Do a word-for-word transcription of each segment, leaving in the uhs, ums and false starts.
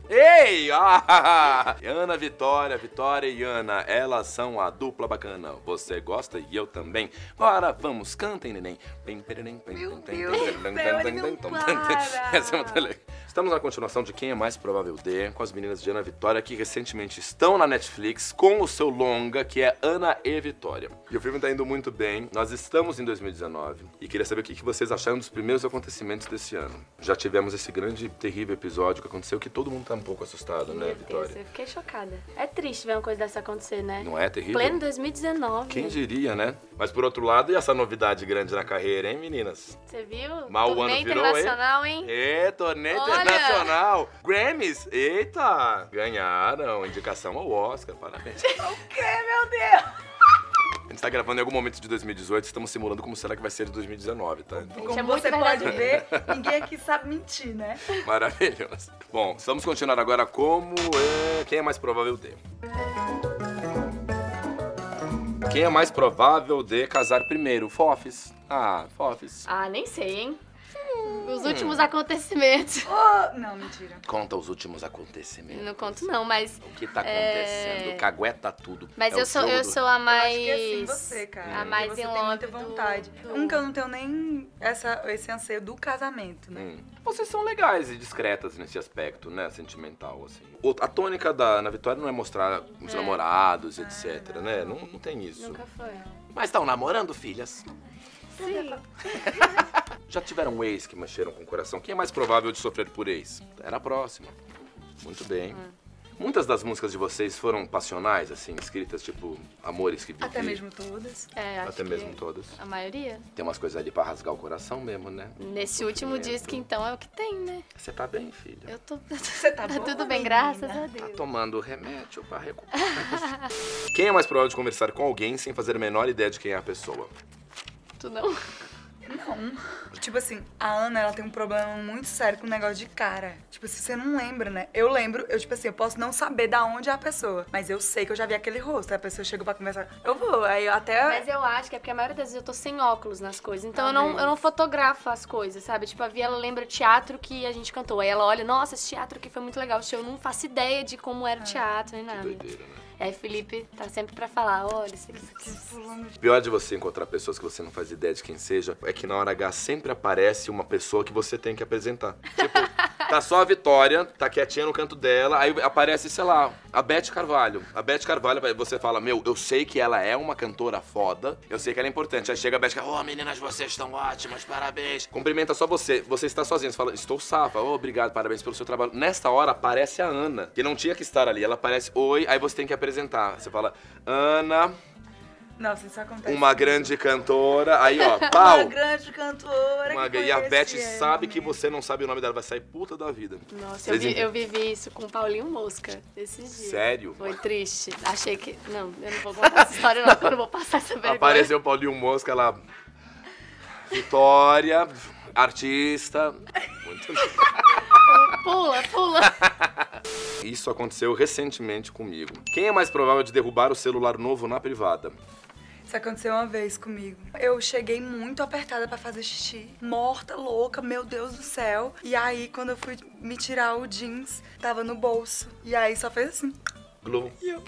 Ei! Ah, Ana Vitória, Vitória e Ana, elas são a dupla bacana. Você gosta e eu também. Bora, vamos, cantem, neném. Meu Deus do céu, ele não para. Essa é muito legal. Estamos na continuação de Quem é Mais Provável de, com as meninas de Ana Vitória, que recentemente estão na Netflix com o seu longa, que é Ana e Vitória. E o filme tá indo muito bem. Nós estamos em dois mil e dezenove e queria saber o que vocês acharam dos primeiros acontecimentos desse ano. Já tivemos esse grande, terrível episódio que aconteceu, que todo mundo tá um pouco assustado, né, Meu Vitória? Deus, eu fiquei chocada. É triste ver uma coisa dessa acontecer, né? Não é terrível? Pleno dois mil e dezenove. Quem diria, né? Mas por outro lado, e essa novidade grande na carreira, hein, meninas? Você viu? Mal o Torneio ano virou, internacional, hein? É, torneio Olha! internacional. Grammys, eita! Ganharam indicação ao Oscar, parabéns. O quê, meu Deus? A gente tá gravando em algum momento de dois mil e dezoito, estamos simulando como será que vai ser de dois mil e dezenove, tá? Então, Como é muito você pode verdadeiro. ver, ninguém aqui sabe mentir, né? maravilhoso. Bom, vamos continuar agora como é... Quem é mais provável de? Quem é mais provável de casar primeiro? Fofes. Ah, Fofes. Ah, nem sei, hein? Os últimos acontecimentos. Oh, não, mentira. Conta os últimos acontecimentos. Não conto não, mas... O que tá acontecendo? É... Cagueta tudo. Mas É eu o sou, jogo eu do- sou a mais... Eu acho que é assim você, cara. A mais você em tem love muita do- vontade. do- Um que eu não tenho nem essa, esse anseio do casamento, né? Hum. Vocês são legais e discretas nesse aspecto, né? Sentimental, assim. O- A tônica da Ana Vitória não é mostrar os É. namorados, etcétera, né? Não, não tem isso. Nunca foi. Mas estão namorando, filhas? Sim. Já tiveram ex que mexeram com o coração? Quem é mais provável de sofrer por ex? Era a próxima. Muito bem. Muitas das músicas de vocês foram passionais, assim, escritas tipo Amores que Vivi. Até mesmo todas. É, acho Até que mesmo todas. a maioria. Tem umas coisas ali pra rasgar o coração mesmo, né? Nesse último Sofrimento. disco, então, é o que tem, né? Você tá bem, filha? Eu tô... Você tá Tá boa, tudo bem, menina? graças a Tá Deus. tomando remédio pra recuperar. Quem é mais provável de conversar com alguém sem fazer a menor ideia de quem é a pessoa? Tu não? Não. Tipo assim, a Ana, ela tem um problema muito sério com o negócio de cara. Tipo, se você não lembra, né? Eu lembro, eu, tipo assim, eu posso não saber da onde é a pessoa, mas eu sei que eu já vi aquele rosto. Aí a pessoa chegou pra conversar, eu vou. Aí eu até... Mas eu acho que é porque a maioria das vezes eu tô sem óculos nas coisas. Então eu Talvez. não, eu não fotografo as coisas, sabe? Tipo, a Via, ela lembra teatro que a gente cantou. Aí ela olha, nossa, esse teatro aqui foi muito legal. Eu não faço ideia de como era o teatro, nem Que nada. doideira, né? Aí Felipe tá sempre pra falar, olha, isso aqui... O pior de você encontrar pessoas que você não faz ideia de quem seja é que na hora H sempre aparece uma pessoa que você tem que apresentar. Tipo, tá só a Vitória, tá quietinha no canto dela, aí aparece, sei lá, a Beth Carvalho. A Beth Carvalho, aí você fala, meu, eu sei que ela é uma cantora foda, eu sei que ela é importante. Aí chega a Beth Carvalho, ô, oh, meninas, vocês estão ótimas, parabéns. Cumprimenta só você, você está sozinha, você fala, estou safa, oh, obrigado, parabéns pelo seu trabalho. Nesta hora aparece a Ana, que não tinha que estar ali, ela aparece, oi, aí você tem que apresentar. Você fala, Ana, Nossa, isso acontece. uma grande cantora, aí ó, pau. Uma grande cantora. Uma- que E a foi Beth esse ano, sabe que né? você não sabe o nome dela, vai sair puta da vida. Nossa, eu, Vocês vi- entendem? eu vivi isso com o Paulinho Mosca esses dias. Sério? Foi triste. Achei que... Não, eu não vou contar essa história não, eu não vou passar essa vergonha. Apareceu o Paulinho Mosca, ela... Vitória, artista... Muito... Pula, pula. Isso aconteceu recentemente comigo. Quem é mais provável de derrubar o celular novo na privada? Isso aconteceu uma vez comigo. Eu cheguei muito apertada pra fazer xixi. Morta, louca, meu Deus do céu. E aí, quando eu fui me tirar o jeans, tava no bolso. E aí só fez assim. Glow. E eu...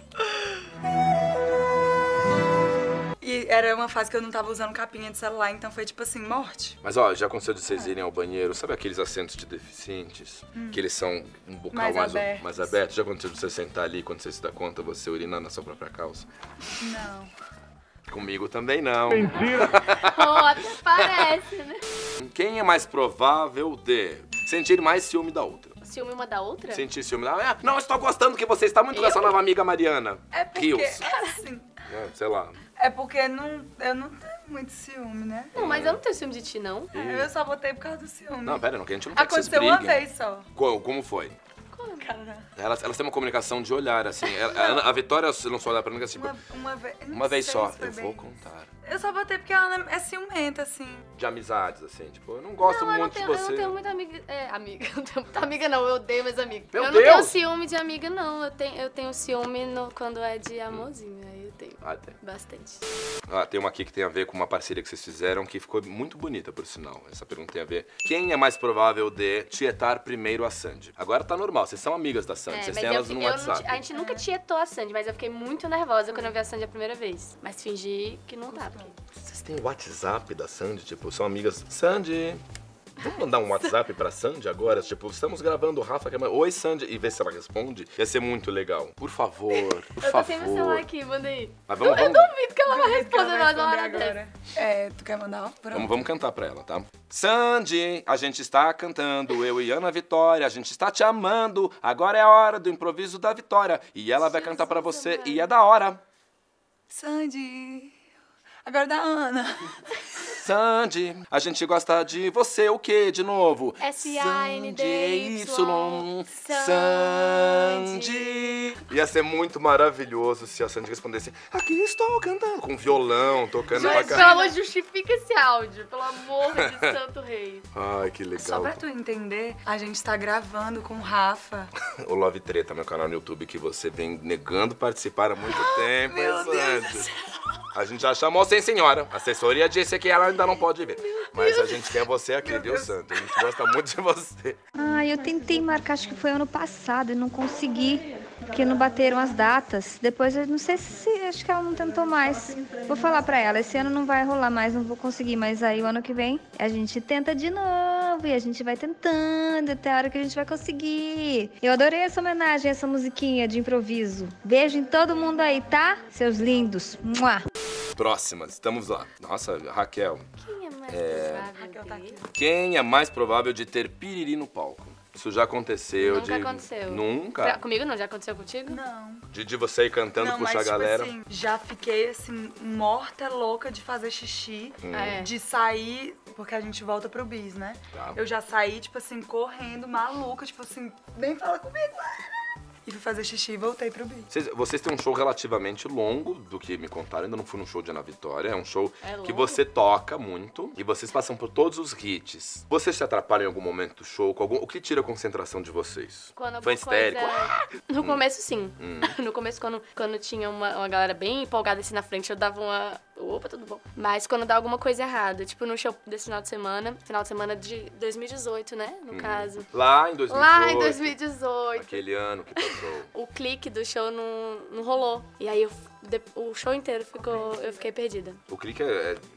E era uma fase que eu não tava usando capinha de celular, então foi tipo assim, morte. Mas ó, já aconteceu de vocês irem ao banheiro, sabe aqueles assentos de deficientes? Que eles são um bocal Mais mais, abertos. mais aberto? Já aconteceu de você sentar ali, quando você se dá conta, você urinar na sua própria calça? Não. Comigo também não. Oh, até parece, né? Quem é mais provável de sentir mais ciúme da outra? Ciúme uma da outra? Sentir ciúme da outra? Ah, não, estou gostando que você está muito com essa nova amiga Mariana. É porque, Rios. assim, É, sei lá. é porque não, eu não tenho muito ciúme, né? Não, mas eu não tenho ciúme de ti, não. Eu só botei por causa do ciúme. Não, pera, não, que a gente não quer que vocês Aconteceu uma briguem. vez só. Como, como foi? Cara, Elas, elas têm uma comunicação de olhar, assim. A, a, Ana- a Vitória lançou olhar pra mim assim, uma, uma vez. eu não uma vez sei só. se foi Eu bem vou isso. contar. Eu só botei porque ela é ciumenta, assim. De amizades, assim, tipo, eu não gosto Não, eu não, muito tenho, de eu você. não tenho muita amiga. É, amiga. Eu não tenho muita amiga, não. Eu odeio meus amigos. Meu eu Deus! não tenho ciúme de amiga, não. Eu tenho, eu tenho ciúme no- quando é de amorzinho. Aí eu tenho. Ah, tem. Bastante. Ah, tem uma aqui que tem a ver com uma parceria que vocês fizeram que ficou muito bonita, por sinal. Essa pergunta tem a ver. Quem é mais provável de tietar primeiro a Sandy? Agora tá normal, vocês são amigas da Sandy, É, vocês mas têm eu, elas fi- no eu não WhatsApp. ti- a gente nunca tietou a Sandy, mas eu fiquei muito nervosa quando eu vi a Sandy a primeira vez. Mas fingi que não tava. Vocês têm o WhatsApp da Sandy? Tipo, são amigas. Sandy, vamos mandar um WhatsApp pra Sandy agora? Tipo, estamos gravando o Rafa, que é... Oi, Sandy, e ver se ela responde. Ia ser muito legal. Por favor, por Eu tô sem meu celular favor. aqui, manda aí. Mas vamos, Eu vamos, duvido que ela vai Duvido que ela responder vai nós uma responder hora agora. dessa. É, tu quer mandar? Pronto. vamos, vamos cantar pra ela, tá? Sandy, a gente está cantando, eu e Ana Vitória, a gente está te amando. Agora é a hora do improviso da Vitória. E ela vai cantar pra você amado. e é da hora. Sandy. Agora da Ana. Sandy, a gente gosta de você, o que de novo? S A N D Y. Sandy. Ia ser muito maravilhoso se a Sandy respondesse: aqui estou cantando, com violão, tocando pra Mas, pelo cá. amor, justifica esse áudio, pelo amor de santo rei. Ai, que Só legal. pra tu entender, a gente tá gravando com o Rafa. O Love Treta, meu canal no YouTube, que você vem negando participar há muito tempo, Meu hein, Deus do Sandy? A gente já chamou sem senhora. A assessoria disse que ela ainda não pode ver. Mas a gente quer você aqui, Meu viu, Deus. Sandy? A gente gosta muito de você. Ah, eu tentei marcar, acho que foi ano passado, e não consegui, porque não bateram as datas. Depois eu não sei se, acho que ela não tentou mais. Vou falar pra ela, esse ano não vai rolar mais, não vou conseguir, mas aí o ano que vem a gente tenta de novo, e a gente vai tentando até a hora que a gente vai conseguir. Eu adorei essa homenagem, essa musiquinha de improviso. Beijo em todo mundo aí, tá? Seus lindos. Mua! Próximas, estamos lá. Nossa, Raquel. Quem é mais Raquel provável tá de... aqui. Quem é mais provável de ter piriri no palco? Isso já aconteceu. Nunca de... aconteceu. Nunca? Pra- Comigo não? Já aconteceu contigo? Não. De, de você ir cantando, Não, puxar mas, a tipo galera. assim, já fiquei, assim, morta, louca de fazer xixi. É. De sair, porque a gente volta pro bis, né? Tá. Eu já saí, tipo assim, correndo, maluca, tipo assim, vem falar comigo. E fui fazer xixi e voltei pro bis. Vocês, vocês têm um show relativamente longo, do que me contaram. Ainda não fui num show de Ana Vitória. É um show É que longo? você toca muito e vocês passam por todos os hits. Vocês se atrapalham em algum momento do show? Com algum... O que tira a concentração de vocês? Quando Foi alguma histérico? coisa- No começo, sim. Hum. No começo, quando, quando tinha uma, uma galera bem empolgada assim na frente, eu dava uma... Opa, tudo bom. Mas quando dá alguma coisa errada, tipo no show desse final de semana, final de semana de dois mil e dezoito, né? No caso. Lá em dois mil e dezoito. Lá em dois mil e dezoito. Aquele ano que passou. O clique do show não, não rolou. E aí eu, de- o show inteiro ficou, eu fiquei perdida. O clique é... é...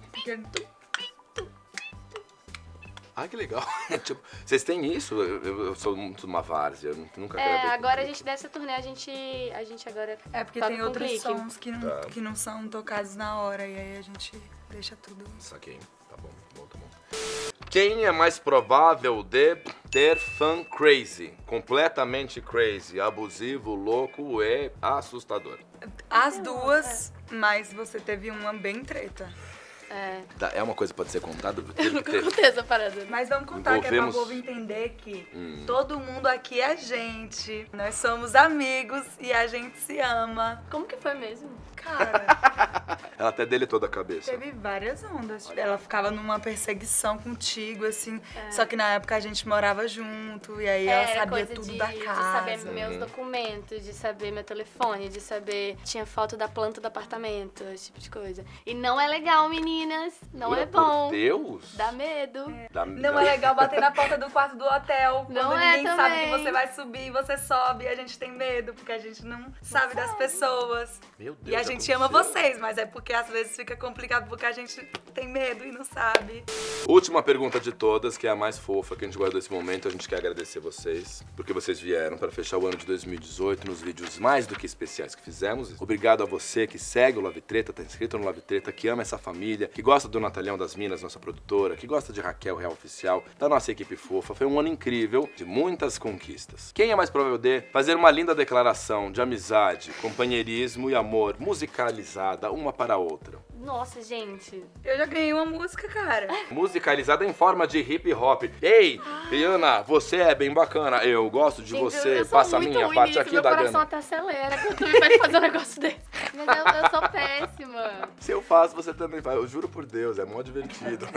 Ai, que legal. Tipo, vocês têm isso? Eu, eu- eu sou muito uma várzea, eu nunca gravei É, com agora a clique. gente dessa turnê, a gente, a gente agora É porque toca tem com outros clique. sons que não, Tá. que não são tocados na hora, e aí a gente deixa tudo. Saquei. Tá bom, tá bom, tá bom. Quem é mais provável de ter fã crazy? Completamente crazy, abusivo, louco e assustador. As duas, mas você teve uma bem treta. É, Tá, é uma coisa que pode ser contada? eu Teve que nunca ter. contei essa parada. Mas vamos contar que é Envolvemos- pra o povo entender que Hum. todo mundo aqui é gente. Nós somos amigos e a gente se ama. Como que foi mesmo? Cara, Ela até deletou da cabeça. teve várias ondas. Ela ficava numa perseguição contigo, assim. Só que na época a gente morava junto e aí ela Era sabia coisa tudo de, da de casa. saber meus documentos, de saber meu telefone, de saber... Tinha foto da planta do apartamento, esse tipo de coisa. E não é legal, meninas. Não Jura é bom. Por Deus. Dá medo. Dá- Não dá- é legal bater na porta do quarto do hotel quando Não é ninguém sabe também. que você vai subir e você sobe e a gente tem medo, porque a gente não sabe das pessoas. Meu Deus, E a já gente ama aconteceu. vocês, mas é porque às vezes fica complicado porque a gente tem medo e não sabe. Última pergunta de todas, que é a mais fofa que a gente guardou esse momento. A gente quer agradecer vocês, porque vocês vieram para fechar o ano de dois mil e dezoito nos vídeos mais do que especiais que fizemos. Obrigado a você que segue o Love Treta, tá inscrito no Love Treta, que ama essa família, que gosta do Natalhão das Minas, nossa produtora, que gosta de Raquel, Real Oficial, da nossa equipe fofa. Foi um ano incrível, de muitas conquistas. Quem é mais provável de fazer uma linda declaração de amizade, companheirismo e amor musicalizada uma para a outra? Nossa, gente. Eu já ganhei uma música, cara. Musicalizada em forma de hip hop. Ei, Rihanna, você é bem bacana. Eu gosto de Gente, você. eu sou Passa a muito minha ruim parte nisso, aqui meu da coração grana. até acelera quando tu me faz fazer um negócio desse. Mas eu, eu sou péssima. Se eu faço, você também faz. Eu juro por Deus, é mó divertido.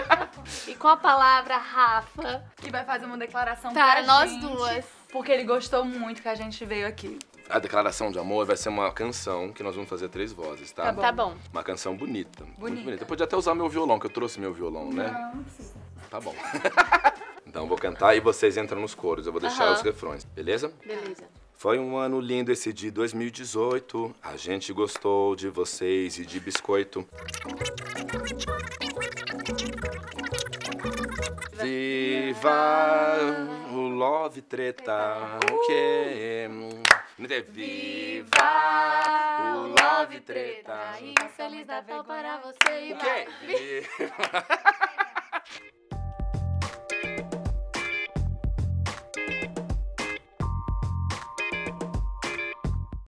E com a palavra Rafa, Que vai fazer uma declaração para pra nós gente, duas. Porque ele gostou muito que a gente veio aqui. A declaração de amor vai ser uma canção que nós vamos fazer três vozes, tá? Tá bom. Tá bom. Uma canção bonita. Muito Bonita. bonita. Eu podia até usar meu violão, que eu trouxe meu violão, né? Não, não precisa. Tá bom. Então eu vou cantar e vocês entram nos coros. Eu vou deixar Aham. os refrões, beleza? Beleza. Foi um ano lindo esse de dois mil e dezoito. A gente gostou de vocês e de biscoito. Viva o Love Treta. O quê? Viva o Love Treta. E Feliz Natal para você e O quê? Viva-